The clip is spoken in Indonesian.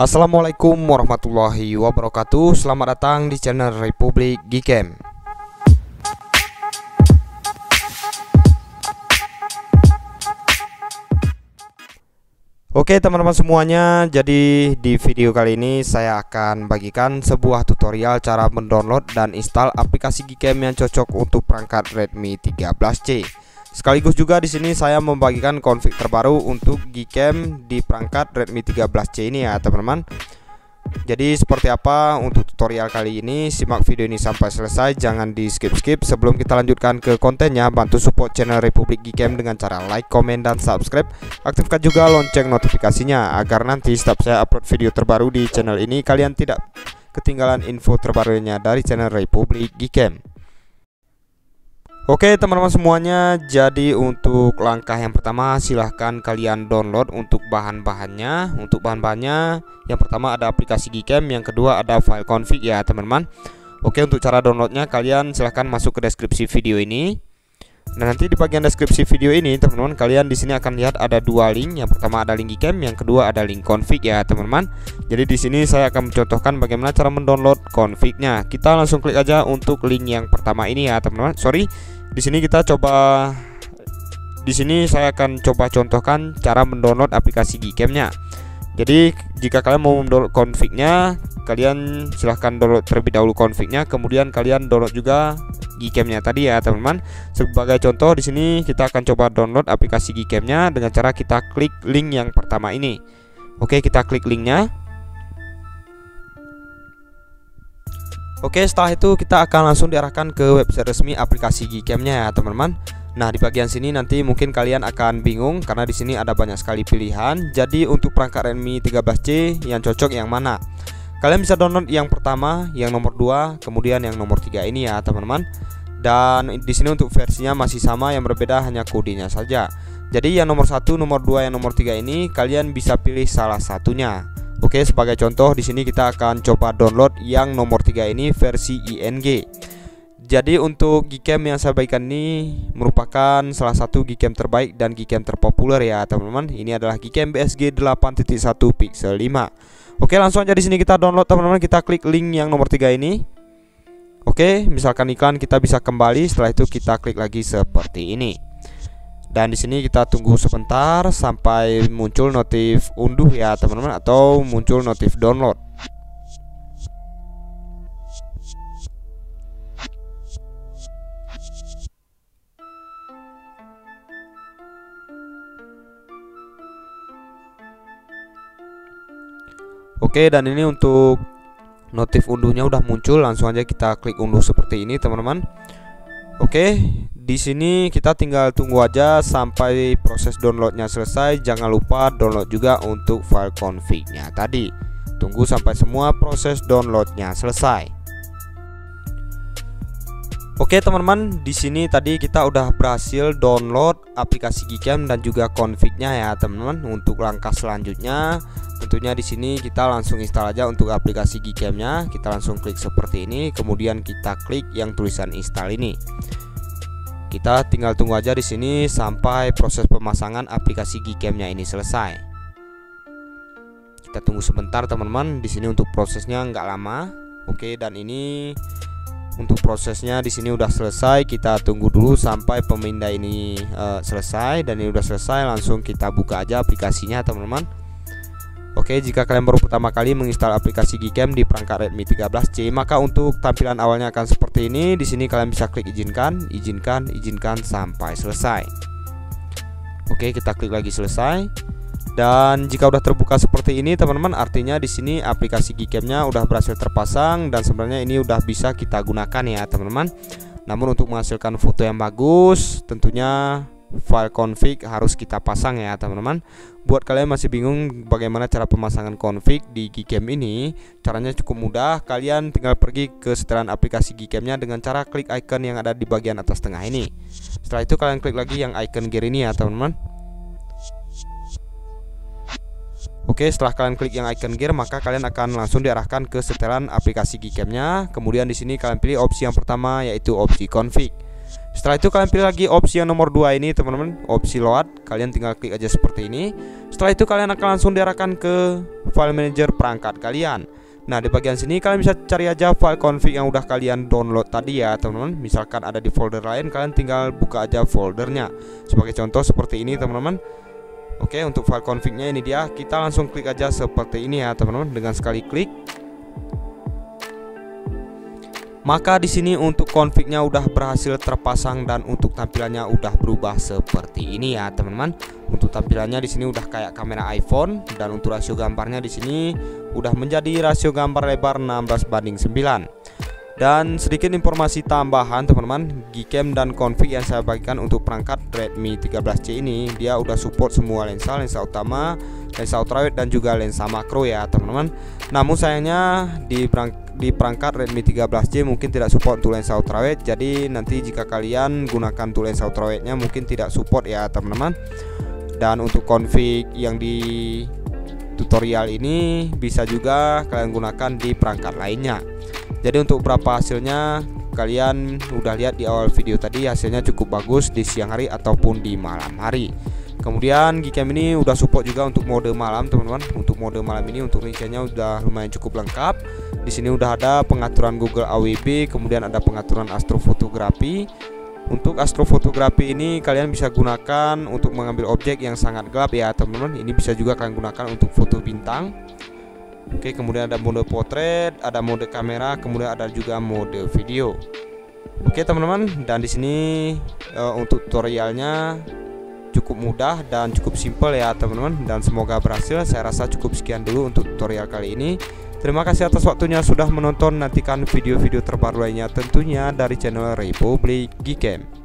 Assalamualaikum warahmatullahi wabarakatuh. Selamat datang di channel Republik Gcam. Oke teman-teman semuanya, jadi di video kali ini saya akan bagikan sebuah tutorial cara mendownload dan install aplikasi Gcam yang cocok untuk perangkat Redmi 13C. Sekaligus juga di sini saya membagikan config terbaru untuk Gcam di perangkat Redmi 13C ini ya teman-teman. Jadi seperti apa untuk tutorial kali ini, simak video ini sampai selesai, jangan di skip-skip. Sebelum kita lanjutkan ke kontennya, bantu support channel Republik Gcam dengan cara like, komen, dan subscribe. Aktifkan juga lonceng notifikasinya agar nanti setiap saya upload video terbaru di channel ini kalian tidak ketinggalan info terbarunya dari channel Republik Gcam. Oke teman-teman semuanya, jadi untuk langkah yang pertama silahkan kalian download untuk bahan-bahannya. Untuk bahan-bahannya yang pertama ada aplikasi Gcam, yang kedua ada file config ya teman-teman. Oke, untuk cara downloadnya kalian silahkan masuk ke deskripsi video ini. Nah nanti di bagian deskripsi video ini teman-teman, kalian di sini akan lihat ada dua link. Yang pertama ada link Gcam, yang kedua ada link config ya teman-teman. Jadi di sini saya akan mencontohkan bagaimana cara mendownload confignya. Kita langsung klik aja untuk link yang pertama ini ya teman-teman. Di sini kita coba, di sini saya akan coba contohkan cara mendownload aplikasi Gcam-nya. Jadi jika kalian mau mendownload config-nya, kalian silahkan download terlebih dahulu config-nya, kemudian kalian download juga Gcam-nya tadi ya teman-teman. Sebagai contoh di sini kita akan coba download aplikasi Gcam-nya dengan cara kita klik link yang pertama ini. Oke, kita klik linknya. Oke, setelah itu kita akan langsung diarahkan ke website resmi aplikasi Gcam-nya ya teman-teman. Nah, di bagian sini nanti mungkin kalian akan bingung karena di sini ada banyak sekali pilihan. Jadi untuk perangkat Redmi 13C yang cocok yang mana? Kalian bisa download yang pertama, yang nomor 2, kemudian yang nomor 3 ini ya teman-teman. Dan di sini untuk versinya masih sama, yang berbeda hanya kodenya saja. Jadi yang nomor 1, nomor 2, yang nomor 3 ini kalian bisa pilih salah satunya. Oke, sebagai contoh di sini kita akan coba download yang nomor 3 ini versi ING. Jadi untuk Gcam yang saya bagikan ini merupakan salah satu Gcam terbaik dan Gcam terpopuler ya teman-teman. Ini adalah Gcam BSG 8.1 Pixel 5. Oke, langsung aja di sini kita download teman-teman. Kita klik link yang nomor 3 ini. Oke, misalkan iklan kita bisa kembali, setelah itu kita klik lagi seperti ini. Dan di sini kita tunggu sebentar sampai muncul notif unduh ya teman-teman, atau muncul notif download. Oke, dan ini untuk notif unduhnya udah muncul, langsung aja kita klik unduh seperti ini teman-teman. Oke, di sini kita tinggal tunggu aja sampai proses downloadnya selesai. Jangan lupa download juga untuk file config-nya tadi. Tunggu sampai semua proses downloadnya selesai. Oke teman-teman, di sini tadi kita udah berhasil download aplikasi Gcam dan juga config-nya ya teman-teman. Untuk langkah selanjutnya, tentunya di sini kita langsung install aja untuk aplikasi Gcam-nya. Kita langsung klik seperti ini, kemudian kita klik yang tulisan install ini. Kita tinggal tunggu aja di sini sampai proses pemasangan aplikasi Gcam-nya ini selesai. Kita tunggu sebentar teman-teman. Di sini untuk prosesnya nggak lama. Oke, dan ini untuk prosesnya di sini udah selesai. Kita tunggu dulu sampai pemindah ini selesai. Dan ini udah selesai, langsung kita buka aja aplikasinya teman-teman. Oke, jika kalian baru pertama kali menginstal aplikasi Gcam di perangkat Redmi 13C, maka untuk tampilan awalnya akan seperti ini. Di sini kalian bisa klik izinkan, izinkan, izinkan sampai selesai. Oke, kita klik lagi selesai. Dan jika udah terbuka seperti ini teman-teman, artinya di sini aplikasi Gcam-nya udah berhasil terpasang dan sebenarnya ini udah bisa kita gunakan ya teman-teman. Namun untuk menghasilkan foto yang bagus, tentunya file config harus kita pasang ya teman-teman. Buat kalian masih bingung bagaimana cara pemasangan config di Gcam ini, caranya cukup mudah. Kalian tinggal pergi ke setelan aplikasi Gcam-nya dengan cara klik icon yang ada di bagian atas tengah ini. Setelah itu kalian klik lagi yang icon gear ini ya teman-teman. Oke, setelah kalian klik yang icon gear, maka kalian akan langsung diarahkan ke setelan aplikasi Gcam-nya. Kemudian di sini kalian pilih opsi yang pertama, yaitu opsi config. Setelah itu kalian pilih lagi opsi yang nomor 2 ini teman-teman, opsi load. Kalian tinggal klik aja seperti ini. Setelah itu kalian akan langsung diarahkan ke file manager perangkat kalian. Nah, di bagian sini kalian bisa cari aja file config yang udah kalian download tadi ya teman-teman. Misalkan ada di folder lain, kalian tinggal buka aja foldernya. Sebagai contoh seperti ini teman-teman. Oke, untuk file config-nya ini dia. Kita langsung klik aja seperti ini ya teman-teman. Dengan sekali klik, maka di sini untuk config-nya udah berhasil terpasang dan untuk tampilannya udah berubah seperti ini ya teman-teman. Untuk tampilannya di sini udah kayak kamera iPhone, dan untuk rasio gambarnya di sini udah menjadi rasio gambar lebar 16:9. Dan sedikit informasi tambahan teman-teman, Gcam dan config yang saya bagikan untuk perangkat Redmi 13C ini, dia udah support semua lensa utama, lensa ultrawide dan juga lensa makro ya teman-teman. Namun sayangnya di perangkat Redmi 13C mungkin tidak support untuk lensa ultrawide. Jadi nanti jika kalian gunakan untuk lensa ultrawide-nya mungkin tidak support ya teman-teman. Dan untuk config yang di tutorial ini bisa juga kalian gunakan di perangkat lainnya. Jadi untuk berapa hasilnya kalian udah lihat di awal video tadi, hasilnya cukup bagus di siang hari ataupun di malam hari. Kemudian Gcam ini udah support juga untuk mode malam teman-teman. Untuk mode malam ini untuk rinciannya udah lumayan cukup lengkap. Di sini udah ada pengaturan Google AWB, kemudian ada pengaturan astrofotografi. Untuk astrofotografi ini kalian bisa gunakan untuk mengambil objek yang sangat gelap ya teman-teman. Ini bisa juga kalian gunakan untuk foto bintang. Oke, kemudian ada mode potret, ada mode kamera, kemudian ada juga mode video. Oke teman-teman, dan di sini untuk tutorialnya cukup mudah dan cukup simpel ya teman-teman, dan semoga berhasil. Saya rasa cukup sekian dulu untuk tutorial kali ini. Terima kasih atas waktunya sudah menonton. Nantikan video-video terbaru lainnya tentunya dari channel Republik Gcam.